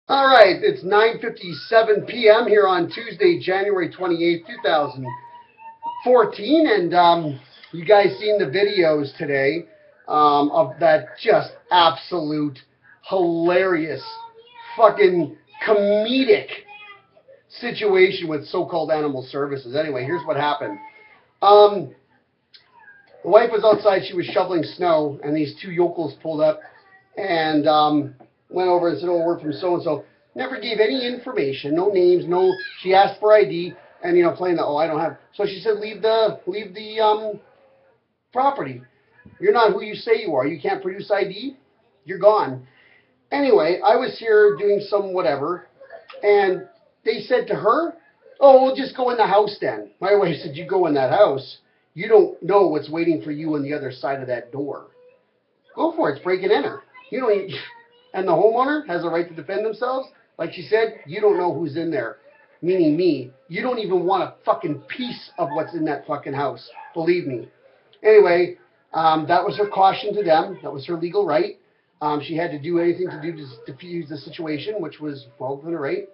All right, it's 9:57 p.m. here on Tuesday, January 28th, 2014, and you guys seen the videos today of that just absolute hilarious fucking comedic situation with so-called animal services. Anyway, here's what happened. The wife was outside, she was shoveling snow, and these two yokels pulled up and went over and said, "Oh, we're from so-and-so." Never gave any information, no names, no. She asked for ID, and playing the, "Oh, I don't have." So she said, "Leave the property. You're not who you say you are. You can't produce ID. You're gone." Anyway, I was here doing some whatever, and they said to her, "Oh, we'll just go in the house then." My wife said, "You go in that house. You don't know what's waiting for you on the other side of that door. Go for it. It's break and enter. You don't." And the homeowner has a right to defend themselves. Like she said, you don't know who's in there, meaning me. You don't even want a fucking piece of what's in that fucking house. Believe me. Anyway, that was her caution to them. That was her legal right. She had to do anything to do to diffuse the situation, which was well within her right.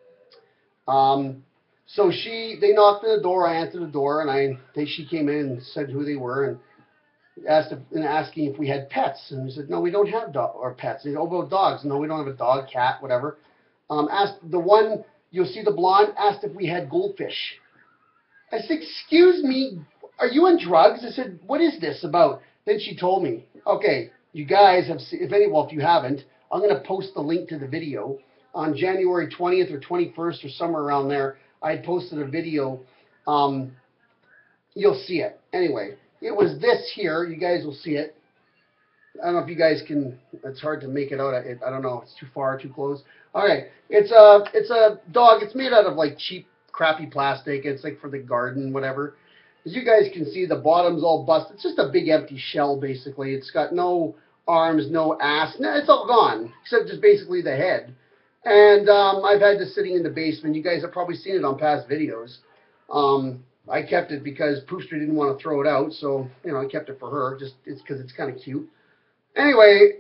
So they knocked on the door. I answered the door, and she came in and said who they were and asking if we had pets, and we said no, we don't have pets. They said, "Oh, about dogs." "No, we don't have a dog, cat, whatever." Asked the one, you'll see the blonde, asked if we had goldfish. I said, "Excuse me, are you on drugs?" I said, "What is this about?" Then she told me, "Okay, you guys have seen, if you haven't, I'm going to post the link to the video. On January 20th or 21st or somewhere around there, I had posted a video. You'll see it. Anyway, it was this here. You guys will see it. I don't know if you guys can. It's hard to make it out. I don't know. It's too far, too close. All right. It's a dog. It's made out of like cheap, crappy plastic. It's like for the garden, whatever. As you guys can see, the bottom's all busted. It's just a big empty shell, basically. It's got no arms, no ass. No, it's all gone, except just basically the head. And I've had this sitting in the basement. You guys have probably seen it on past videos. I kept it because Poofster didn't want to throw it out, so I kept it for her. It's because it's kind of cute. Anyway,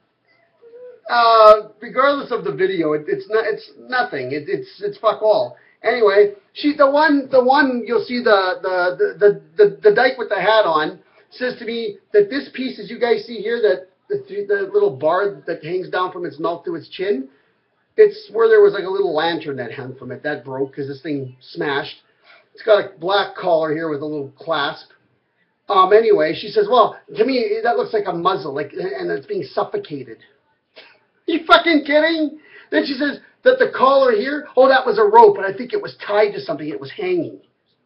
regardless of the video, it's nothing. It's fuck all. Anyway, the one you'll see the dyke with the hat on says to me that this piece, as you guys see here, that the little bar that hangs down from its mouth to its chin, it's where there was like a little lantern that hung from it. That broke because this thing smashed. It's got a black collar here with a little clasp. Anyway, she says, "Well, to me, that looks like a muzzle, and it's being suffocated." You fucking kidding? Then she says that the collar here, "Oh, that was a rope, and I think it was tied to something. It was hanging."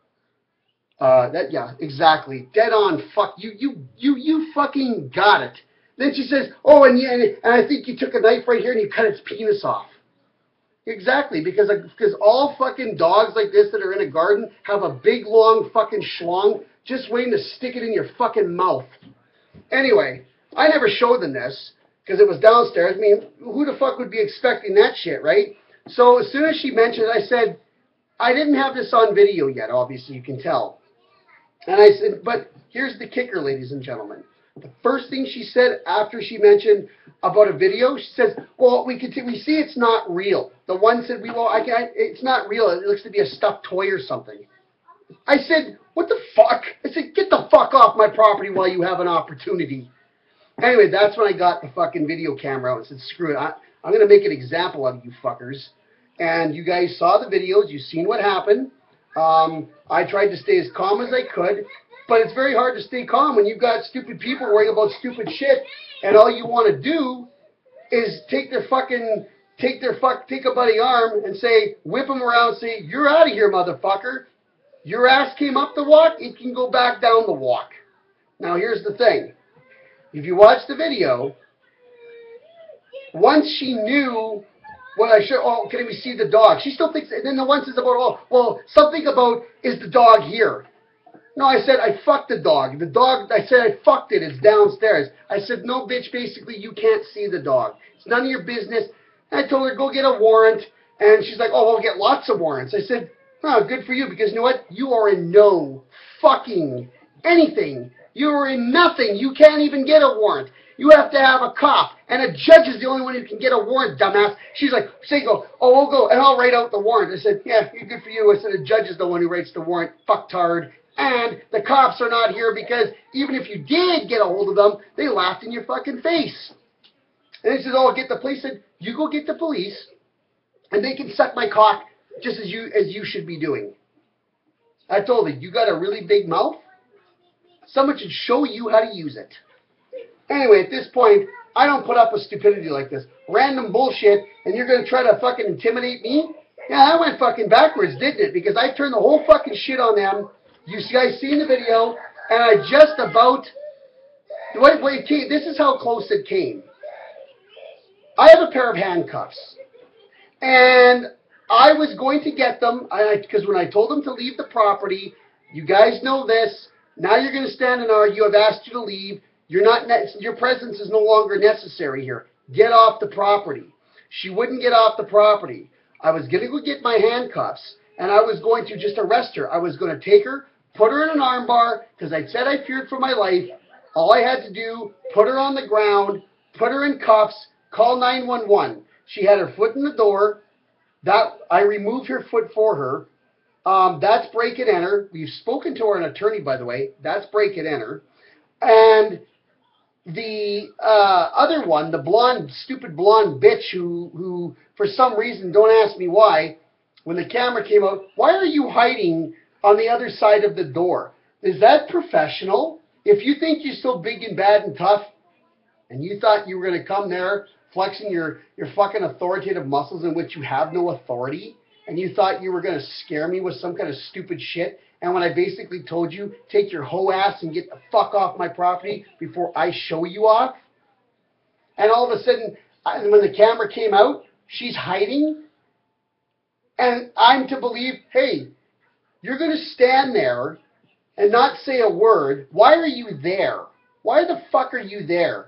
Yeah, exactly. Dead on. Fuck you fucking got it. Then she says, "Oh, and I think you took a knife right here and you cut its penis off." Exactly, because all fucking dogs like this that are in a garden have a big, long fucking schlong just waiting to stick it in your fucking mouth. Anyway, I never showed them this because it was downstairs. I mean, who the fuck would be expecting that shit, right? So as soon as she mentioned it, I said, I didn't have this on video yet, obviously, you can tell. And I said, but here's the kicker, ladies and gentlemen. The first thing she said after she mentioned about a video, she says, "Well, we see it's not real." The one said, "It's not real. It looks to be a stuffed toy or something." I said, "What the fuck?" I said, "Get the fuck off my property while you have an opportunity." Anyway, that's when I got the fucking video camera out and said, "Screw it. I'm going to make an example of you fuckers." And you guys saw the videos. You've seen what happened. I tried to stay as calm as I could. But it's very hard to stay calm when you've got stupid people worrying about stupid shit, and all you want to do is take a buddy arm and say, whip him around and say, "You're out of here, motherfucker. Your ass came up the walk, it can go back down the walk." Now here's the thing. If you watch the video, once she knew what I should, "Oh, can we see the dog?" She still thinks, and then the one says about, "Oh, well, something about, is the dog here?" No, I said, "I fucked the dog. The dog," I said, "I fucked it. It's downstairs." I said, "No, bitch, basically, you can't see the dog. It's none of your business." And I told her, "Go get a warrant." And she's like, "Oh, we'll get lots of warrants." I said, "Oh, good for you, because you know what? You are in no fucking anything. You are in nothing. You can't even get a warrant. You have to have a cop, and a judge is the only one who can get a warrant, dumbass. She's like, say go, oh, we'll go, and I'll write out the warrant. I said, yeah, good for you. I said, a judge is the one who writes the warrant, fucktard. And the cops are not here because even if you did get a hold of them, they laughed in your fucking face. And he said, oh, get the police. I said, you go get the police, and they can suck my cock just as you should be doing. I told her, you got a really big mouth? Someone should show you how to use it. Anyway, at this point, I don't put up with stupidity like this. Random bullshit, and you're going to try to fucking intimidate me? Yeah, that went fucking backwards, didn't it? Because I turned the whole fucking shit on them. You guys seen the video, and I just about... this is how close it came. I have a pair of handcuffs, and I was going to get them, because when I told them to leave the property, you guys know this, now you're going to stand and argue, I've asked you to leave, your presence is no longer necessary here. Get off the property. She wouldn't get off the property. I was going to go get my handcuffs, and I was going to just arrest her. I was going to take her, put her in an armbar, because I said I feared for my life. All I had to do, put her on the ground, put her in cuffs, call 911. She had her foot in the door. I removed her foot for her. That's break and enter. We've spoken to an attorney, by the way. That's break and enter. And the other one, the stupid blonde bitch who for some reason, don't ask me why, when the camera came out, why are you hiding on the other side of the door? Is that professional? If you think you're so big and bad and tough, and you thought you were going to come there flexing your fucking authoritative muscles in which you have no authority, and you thought you were going to scare me with some kind of stupid shit, and when I basically told you, take your hoe ass and get the fuck off my property before I show you off, and all of a sudden, when the camera came out, she's hiding, and I'm to believe, hey, you're going to stand there and not say a word. Why are you there? Why the fuck are you there?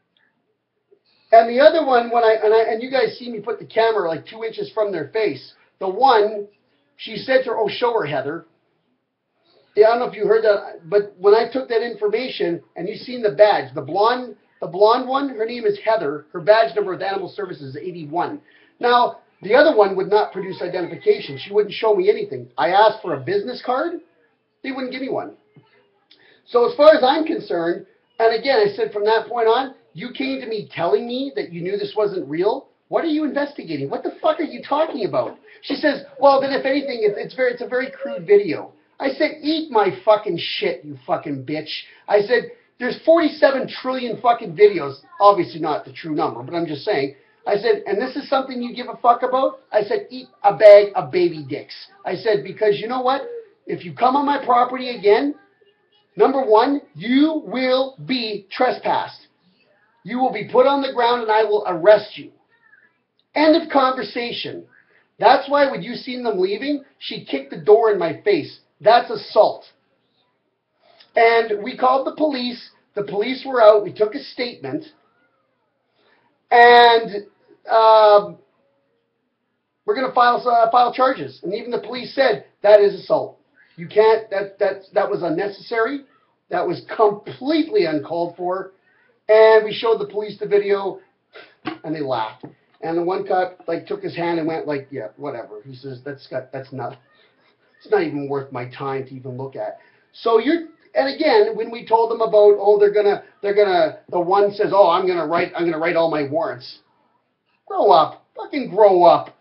And the other one, and you guys see me put the camera like 2 inches from their face. The one, she said to her, oh, show her, Heather. Yeah, I don't know if you heard that, but when I took that information, and you seen the badge, the blonde one, her name is Heather. Her badge number with Animal Services is 81. Now, the other one would not produce identification. She wouldn't show me anything. I asked for a business card. They wouldn't give me one. So as far as I'm concerned, and again, I said from that point on, you came to me telling me that you knew this wasn't real. What are you investigating? What the fuck are you talking about? She says, well, then if anything, it's a very crude video. I said, eat my fucking shit, you fucking bitch. I said, there's 47 trillion fucking videos. Obviously not the true number, but I'm just saying. I said, and this is something you give a fuck about? I said, eat a bag of baby dicks. I said, because you know what? If you come on my property again, number one, you will be trespassed. You will be put on the ground and I will arrest you. End of conversation. That's why when you seen them leaving, she kicked the door in my face. That's assault. And we called the police. The police were out. We took a statement. And we're going to file charges. And even the police said, that is assault. You can't, that was unnecessary. That was completely uncalled for. And we showed the police the video, and they laughed. And the one cop took his hand and went like, yeah, whatever. He says, it's not even worth my time to even look at. So and again, when we told them about, oh, the one says, oh, I'm gonna write all my warrants. Grow up, fucking grow up.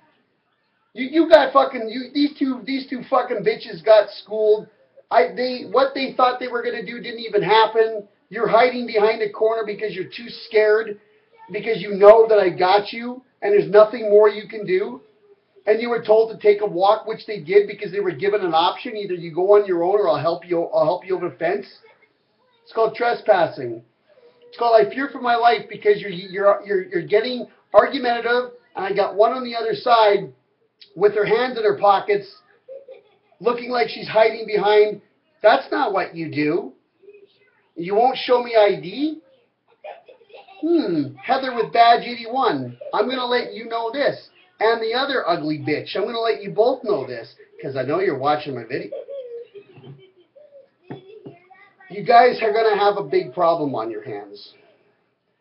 These two fucking bitches got schooled. What they thought they were gonna do didn't even happen. You're hiding behind a corner because you're too scared, because you know that I got you, and there's nothing more you can do. And you were told to take a walk, which they did because they were given an option. Either you go on your own, or I'll help you over the fence. It's called trespassing. It's called I fear for my life because you're getting argumentative, and I got one on the other side with her hands in her pockets, looking like she's hiding behind. That's not what you do. You won't show me ID? Heather with badge 81. I'm going to let you know this. And the other ugly bitch. I'm going to let you both know this, because I know you're watching my video. You guys are going to have a big problem on your hands.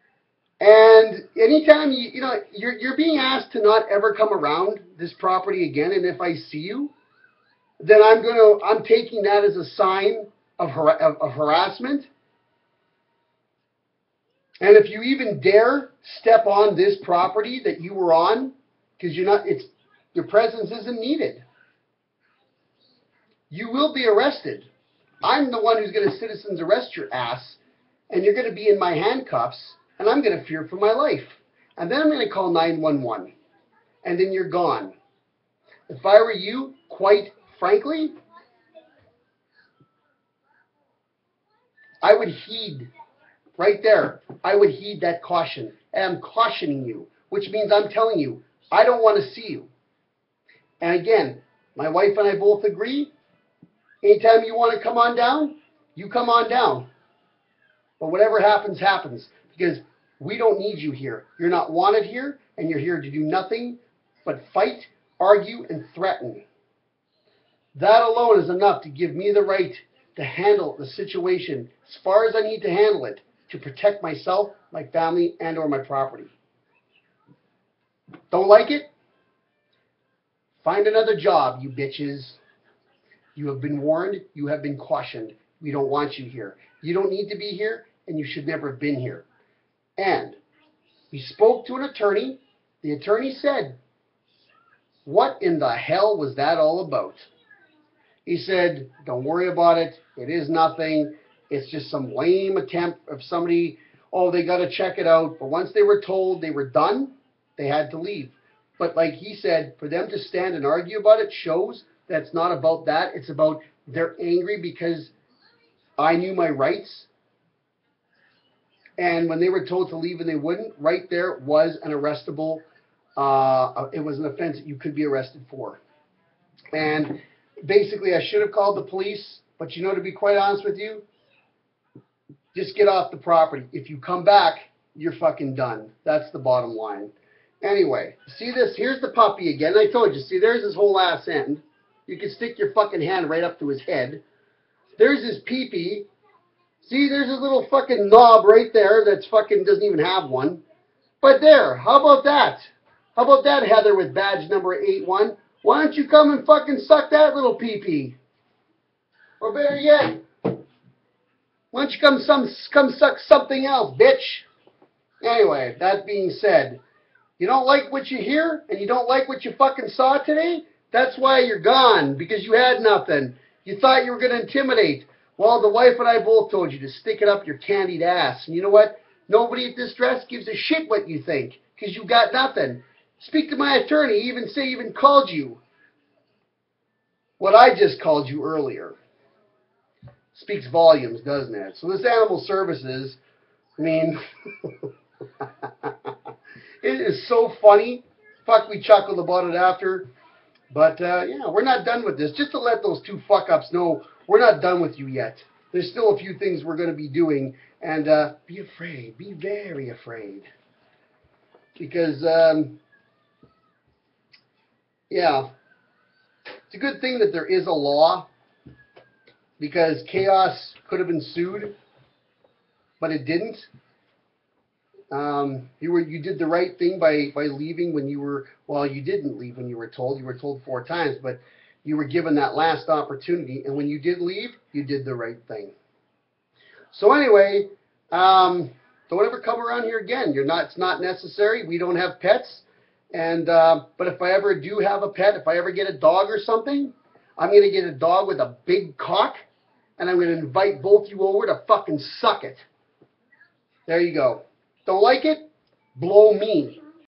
And anytime you're being asked to not ever come around this property again, and if I see you, then I'm taking that as a sign of harassment. And if you even dare step on this property that you were on, because your presence isn't needed, you will be arrested. I'm the one who's going to citizens arrest your ass, and you're going to be in my handcuffs, and I'm going to fear for my life. And then I'm going to call 911, and then you're gone. If I were you, quite frankly, I would heed, right there, I would heed that caution. And I'm cautioning you, which means I'm telling you, I don't want to see you. And again, my wife and I both agree, anytime you want to come on down, you come on down. But whatever happens, happens. Because we don't need you here. You're not wanted here, and you're here to do nothing but fight, argue, and threaten. That alone is enough to give me the right to handle the situation as far as I need to handle it to protect myself, my family, and or my property. Don't like it? Find another job, you bitches. You have been warned. You have been cautioned. We don't want you here. You don't need to be here, and you should never have been here. And we spoke to an attorney. The attorney said, what in the hell was that all about? He said, don't worry about it. It is nothing. It's just some lame attempt of somebody, oh, they got to check it out. But once they were told they were done, they had to leave. But like he said, for them to stand and argue about it shows that it's not about that. It's about they're angry because I knew my rights. And when they were told to leave and they wouldn't, right there was an arrestable, it was an offense that you could be arrested for. And basically, I should have called the police, but to be quite honest with you, just get off the property. If you come back, you're fucking done. That's the bottom line. Anyway, see this? Here's the puppy again. I told you, see, there's his whole ass end. You can stick your fucking hand right up to his head. There's his pee-pee. See, there's his little fucking knob right there that's fucking doesn't even have one. But there, how about that? How about that, Heather, with badge number 81? Why don't you come and fucking suck that little pee-pee? Or better yet, why don't you come suck something else, bitch? Anyway, that being said, you don't like what you hear and you don't like what you fucking saw today? That's why you're gone, because you had nothing. You thought you were going to intimidate. Well, the wife and I both told you to stick it up your candied ass. And you know what? Nobody at this dress gives a shit what you think, because you got nothing. Speak to my attorney, even called you what I just called you earlier. Speaks volumes, doesn't it? So this animal services, I mean, it is so funny. Fuck, we chuckled about it after. But, yeah, we're not done with this. Just to let those two fuck-ups know, we're not done with you yet. There's still a few things we're going to be doing. And be afraid. Be very afraid. Because, yeah, it's a good thing that there is a law. Because chaos could have ensued. But it didn't. You did the right thing by leaving when you were, well, you didn't leave when you were told. You were told 4 times, but you were given that last opportunity. And when you did leave, you did the right thing. So anyway, don't ever come around here again. It's not necessary. We don't have pets. And, but if I ever do have a pet, if I ever get a dog or something, I'm going to get a dog with a big cock. And I'm going to invite both you over to fucking suck it. There you go. Don't like it? Blow me.